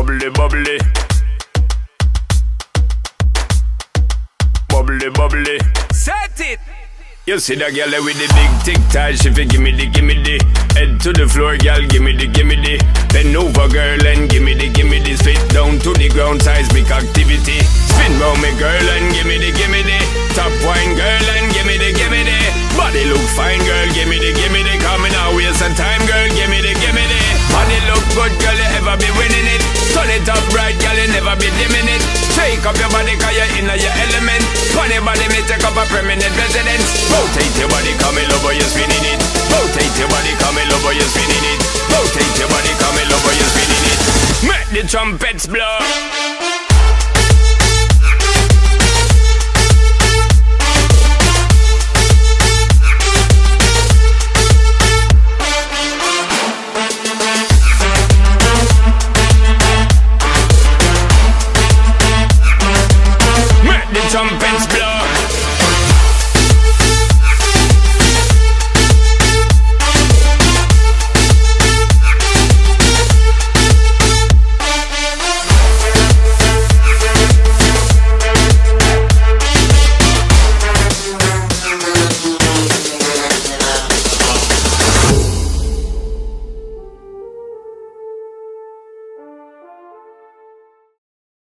Bubbly, bubbly. Bubbly, bubbly. Set it. You see that girl with the big tic tac, she fi gimme the head to the floor, girl, gimme the bend over, girl, and gimme the spit down to the ground, seismic activity. Spin round me, girl, and gimme the top wine, girl, and gimme the body look fine, girl, gimme the coming out waste some time, girl, gimme the body look good, girl, you ever be winning it. Turn it up bright, girl, you never be dimming it. Shake up your body, cause you're in your element. Funny body may take up a permanent residence. Rotate your body, come in over, you're spinning it. Rotate your body, come in over, you're spinning it. Rotate your body, come in over, you're spinning it. Make the trumpets blow.